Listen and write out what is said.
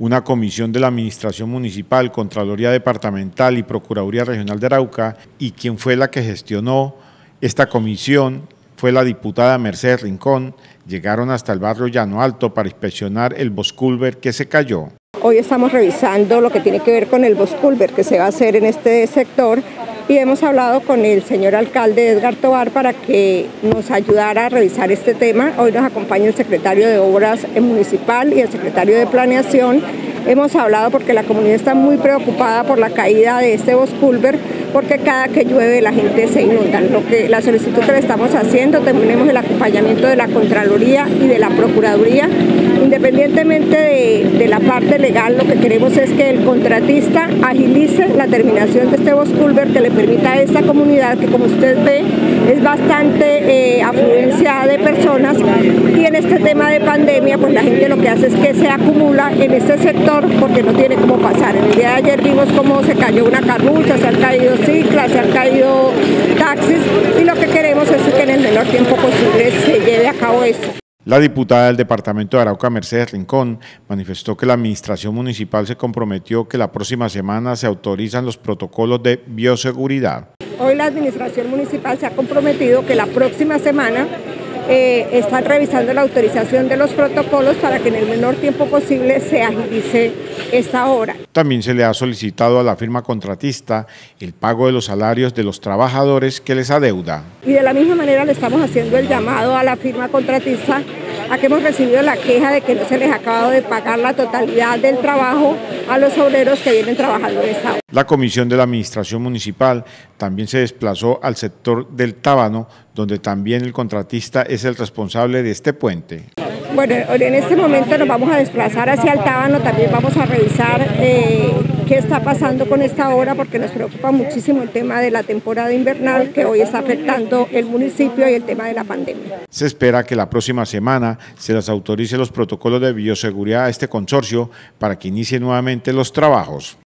Una comisión de la Administración Municipal, Contraloría Departamental y Procuraduría Regional de Arauca, y quien fue la que gestionó esta comisión fue la diputada Mercedes Rincón, llegaron hasta el barrio Llano Alto para inspeccionar el Bosculver que se cayó. Hoy estamos revisando lo que tiene que ver con el Bosculver que se va a hacer en este sector y hemos hablado con el señor alcalde Edgar Tobar para que nos ayudara a revisar este tema. Hoy nos acompaña el secretario de Obras Municipal y el secretario de Planeación. Hemos hablado porque la comunidad está muy preocupada por la caída de este Bosculver, porque cada que llueve la gente se inunda. La solicitud que le estamos haciendo, tenemos el acompañamiento de la Contraloría y de la Procuraduría. Independientemente de la parte legal, lo que queremos es que el contratista agilice la terminación de este Bosculver, que le permita a esta comunidad, que como usted ve, es bastante afluencia de personas, y en este tema de pandemia, pues la gente lo que hace es que se acumula en este sector porque no tiene cómo pasar. En el día de ayer vimos cómo se cayó una carrucha, se han caído ciclas, se han caído taxis, y lo que queremos es que en el menor tiempo posible se lleve a cabo esto. La diputada del departamento de Arauca, Mercedes Rincón, manifestó que la administración municipal se comprometió que la próxima semana se autorizan los protocolos de bioseguridad. Hoy la administración municipal se ha comprometido que la próxima semana están revisando la autorización de los protocolos para que en el menor tiempo posible se agilice esta obra. También se le ha solicitado a la firma contratista el pago de los salarios de los trabajadores que les adeuda. Y de la misma manera le estamos haciendo el llamado a la firma contratista a que hemos recibido la queja de que no se les ha acabado de pagar la totalidad del trabajo a los obreros que vienen trabajando en esta obra. La comisión de la administración municipal también se desplazó al sector del Tábano, donde también el contratista es el responsable de este puente. Bueno, en este momento nos vamos a desplazar hacia el Tábano, también vamos a revisar qué está pasando con esta obra, porque nos preocupa muchísimo el tema de la temporada invernal que hoy está afectando el municipio y el tema de la pandemia. Se espera que la próxima semana se les autorice los protocolos de bioseguridad a este consorcio para que inicie nuevamente los trabajos.